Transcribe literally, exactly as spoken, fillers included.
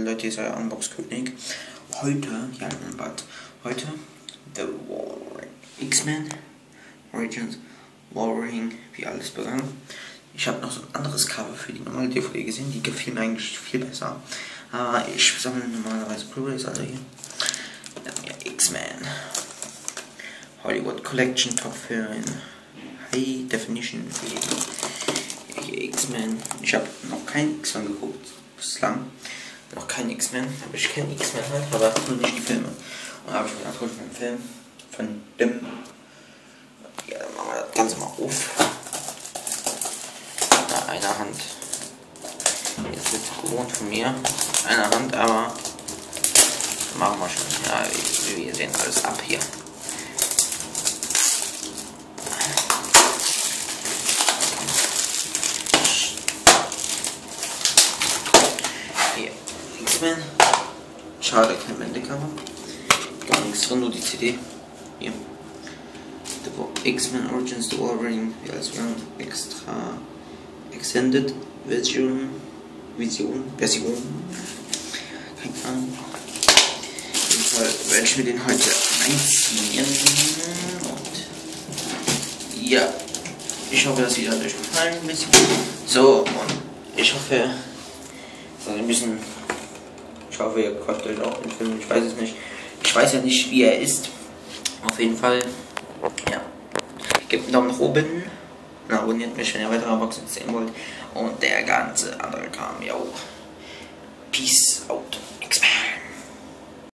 Leute, hier ist euer Unbox-König. Heute, ja, Bad. Heute, The X-Men Origins Wolverine, wie alles begann. Ich habe noch so ein anderes Cover für die normale D V D gesehen, die gefiel mir eigentlich viel besser. Aber ich sammle normalerweise Blu-rays, also hier. Ja, X-Men Hollywood Collection Top-Film High Definition. Hier X-Men. Ich habe noch kein X-Men geguckt bislang. Noch kein X-Men, aber ich kenne X-Men halt, aber nur nicht die Filme. Und da habe ich mir gedacht, hol ich mir einen Film von dem. Ja, dann machen wir das Ganze mal auf. Na, eine Hand. Jetzt wird es gewohnt von mir. Eine Hand, aber machen wir schon. Ja, wir, wir sehen alles ab hier. X-Men. Schade, kein Wendecover. Gar nichts drin, nur die C D. Hier. X-Men Origins The Wolverine, wie alles war. Extra Extended Version. Vision. Version. Keine Ahnung. Auf jeden Fall werde ich mir den heute einziehen. Und ja. Ich hoffe, das Video hat euch gefallen. Ein bisschen. So, und ich hoffe, also ein bisschen. Ich hoffe, ihr kauft euch auch den Film, ich weiß es nicht. Ich weiß ja nicht, wie er ist. Auf jeden Fall, ja. Gebt einen Daumen nach oben. Und abonniert mich, wenn ihr weitere Boxen sehen wollt. Und der ganze andere Kram, ja. Peace out.